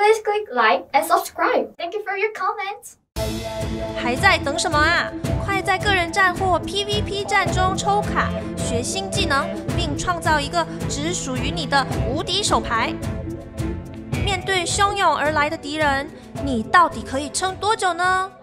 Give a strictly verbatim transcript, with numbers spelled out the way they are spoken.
Please click like and subscribe. Thank you for your comments. 还在等什么啊？快在个人战或 P V P 战中抽卡，学新技能，并创造一个只属于你的无敌手牌。面对汹涌而来的敌人，你到底可以撑多久呢？